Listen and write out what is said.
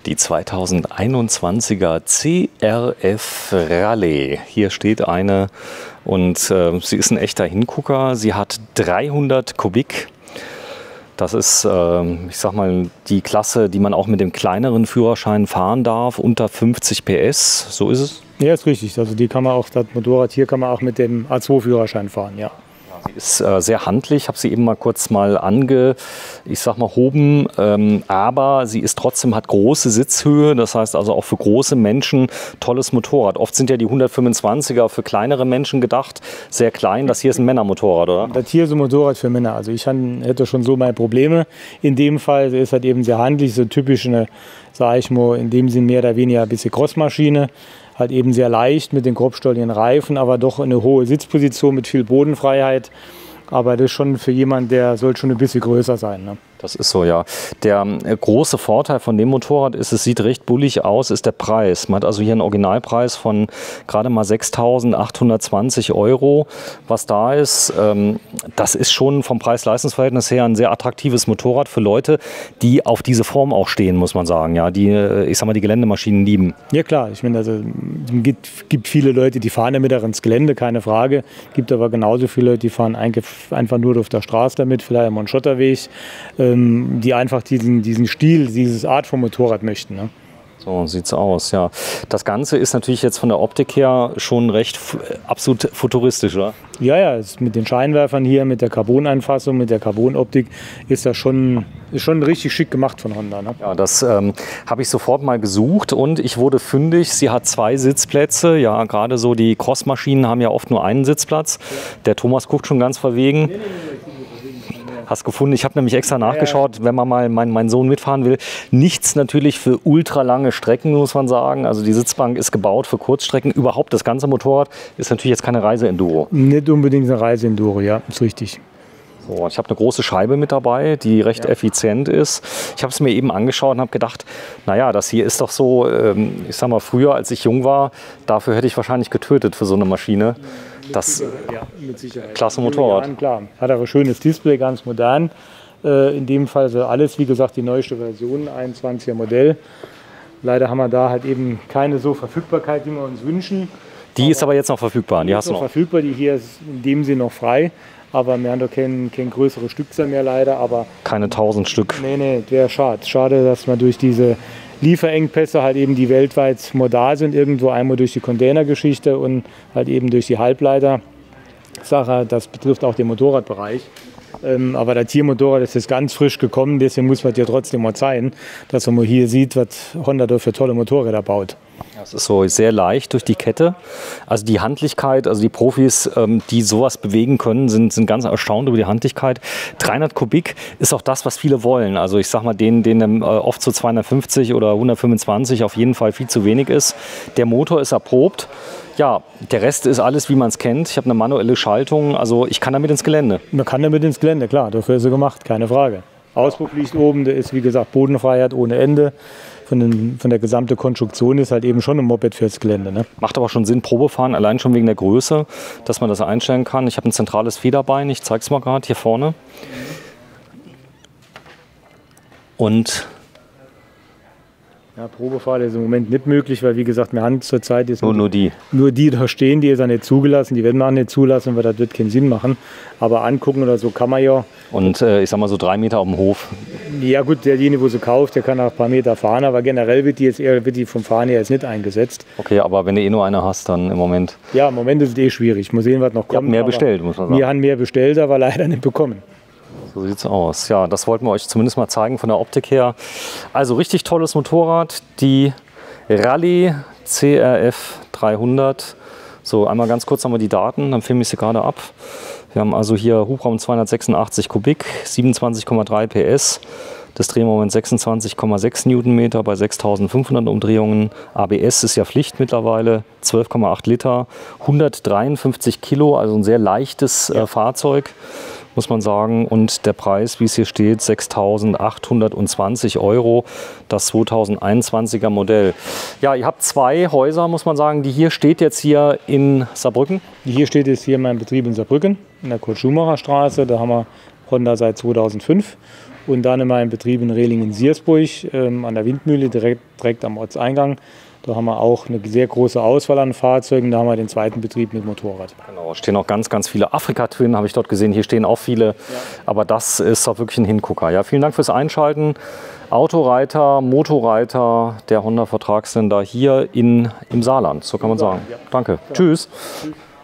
Die 2021er CRF Rallye. Hier steht eine und sie ist ein echter Hingucker. Sie hat 300 Kubik. Das ist, ich sag mal, die Klasse, die man auch mit dem kleineren Führerschein fahren darf, unter 50 PS. So ist es? Ja, ist richtig. Also die kann man auch, das Motorrad hier kann man auch mit dem A2-Führerschein fahren, ja. Sie ist sehr handlich, ich habe sie eben mal kurz mal hoben, aber sie ist trotzdem, hat große Sitzhöhe, das heißt also auch für große Menschen tolles Motorrad. Oft sind ja die 125er für kleinere Menschen gedacht, sehr klein. Das hier ist ein Männermotorrad, oder? Das hier ist ein Motorrad für Männer. Also ich hätte schon so meine Probleme. In dem Fall ist halt eben sehr handlich, so typisch eine, sag ich mal, in dem Sinn mehr oder weniger ein bisschen Crossmaschine. Halt eben sehr leicht mit den grobstolligen Reifen, aber doch eine hohe Sitzposition mit viel Bodenfreiheit. Aber das ist schon für jemanden, der soll schon ein bisschen größer sein, ne? Das ist so, ja. Der große Vorteil von dem Motorrad ist, es sieht recht bullig aus, ist der Preis. Man hat also hier einen Originalpreis von gerade mal 6.820 €. Was da ist, das ist schon vom Preis-Leistungs-Verhältnis her ein sehr attraktives Motorrad für Leute, die auf diese Form auch stehen, muss man sagen. Ja, die, ich sag mal, die Geländemaschinen lieben. Ja klar, ich meine, also es gibt viele Leute, die fahren damit auch ins Gelände, keine Frage. Es gibt aber genauso viele Leute, die fahren einfach nur auf der Straße damit, vielleicht am Schotterweg, die einfach diesen Stil, diese Art von Motorrad möchten, ne? So sieht's aus, ja. Das Ganze ist natürlich jetzt von der Optik her schon recht absolut futuristisch, oder? Ja, ja, mit den Scheinwerfern hier, mit der Carboneinfassung, mit der Carbonoptik ist das schon richtig schick gemacht von Honda, ne? Ja, das habe ich sofort mal gesucht und ich wurde fündig. Sie hat 2 Sitzplätze. Ja, gerade so die Crossmaschinen haben ja oft nur einen Sitzplatz. Der Thomas guckt schon ganz verwegen. Hast gefunden, ich habe nämlich extra nachgeschaut, wenn man mal mein Sohn mitfahren will. Nichts natürlich für ultra lange Strecken, muss man sagen. Also die Sitzbank ist gebaut für Kurzstrecken. Überhaupt das ganze Motorrad ist natürlich jetzt keine Reise-Enduro. Nicht unbedingt eine Reise-Enduro, ja, ist richtig. So, ich habe eine große Scheibe mit dabei, die recht effizient ist. Ich habe es mir eben angeschaut und habe gedacht, naja, das hier ist doch so, ich sag mal, früher, als ich jung war, dafür hätte ich wahrscheinlich getötet für so eine Maschine. Das mit Sicherheit. Klasse Motorrad. Ja, klar. Hat aber ein schönes Display, ganz modern. In dem Fall also alles, wie gesagt, die neueste Version, 21er Modell. Leider haben wir da halt eben keine so Verfügbarkeit, wie wir uns wünschen. Die ist aber jetzt noch verfügbar. Die hast du noch verfügbar, die hier ist in dem Sinne noch frei. Aber wir haben doch kein größere Stückzahl mehr leider. Aber keine 1000 Stück. Nee, wäre schade. Schade, dass man durch diese Lieferengpässe halt eben, die weltweit modal sind, irgendwo einmal durch die Containergeschichte und halt eben durch die Halbleiter-Sache, das betrifft auch den Motorradbereich. Aber das Tiermotorrad ist jetzt ganz frisch gekommen, deswegen muss man dir trotzdem mal zeigen, dass man mal hier sieht, was Honda da für tolle Motorräder baut. Das ist so sehr leicht durch die Kette. Also die Handlichkeit, also die Profis, die sowas bewegen können, sind ganz erstaunt über die Handlichkeit. 300 Kubik ist auch das, was viele wollen. Also ich sag mal, denen oft so 250 oder 125 auf jeden Fall viel zu wenig ist. Der Motor ist erprobt. Ja, der Rest ist alles, wie man es kennt. Ich habe eine manuelle Schaltung, also ich kann damit ins Gelände. Man kann damit ins Gelände, klar, dafür ist er gemacht, keine Frage. Auspuff liegt oben, der ist wie gesagt Bodenfreiheit ohne Ende. Von der gesamten Konstruktion ist halt eben schon ein Moped fürs Gelände, ne? Macht aber schon Sinn, Probefahren, allein schon wegen der Größe, dass man das einstellen kann. Ich habe ein zentrales Federbein, ich zeige es mal gerade hier vorne. Und ja, Probefahrt ist im Moment nicht möglich, weil wie gesagt, wir haben zurzeit jetzt nur die da stehen, die ist ja nicht zugelassen, die werden wir auch nicht zulassen, weil das wird keinen Sinn machen. Aber angucken oder so kann man ja. Und ich sag mal so 3 Meter auf dem Hof. Ja gut, derjenige, wo sie kauft, der kann auch ein paar Meter fahren, aber generell wird die vom Fahren her jetzt nicht eingesetzt. Okay, aber wenn du eh nur eine hast, dann im Moment. Ja, im Moment ist es schwierig. Mal sehen, was noch kommt. Wir haben mehr bestellt, muss man sagen. Wir haben mehr bestellt, aber leider nicht bekommen. So sieht es aus. Ja, das wollten wir euch zumindest mal zeigen von der Optik her. Also richtig tolles Motorrad, die Rallye CRF 300. So, einmal ganz kurz nochmal die Daten, dann filme ich sie gerade ab. Wir haben also hier Hubraum 286 Kubik, 27,3 PS. Das Drehmoment 26,6 Newtonmeter bei 6500 Umdrehungen. ABS ist ja Pflicht mittlerweile, 12,8 Liter, 153 Kilo, also ein sehr leichtes Fahrzeug, muss man sagen. Und der Preis, wie es hier steht, 6.820 €, das 2021er Modell. Ja, ihr habt 2 Häuser, muss man sagen. Die hier steht jetzt hier in Saarbrücken. Die hier steht jetzt hier in meinem Betrieb in Saarbrücken, in der Kurt-Schumacher-Straße. Da haben wir Honda seit 2005. und dann in meinem Betrieb in Rehlingen-Siersburg an der Windmühle, direkt am Ortseingang. Da haben wir auch eine sehr große Auswahl an Fahrzeugen. Da haben wir den zweiten Betrieb mit Motorrad. Genau, stehen auch ganz, ganz viele Afrika-Twin, habe ich dort gesehen. Hier stehen auch viele, ja. Aber das ist auch wirklich ein Hingucker. Ja, vielen Dank fürs Einschalten. Autoreiter, Motorreiter, der Honda-Vertragsländer hier im Saarland, so kann man sagen. Ja. Danke. Ja. Tschüss. Tschüss.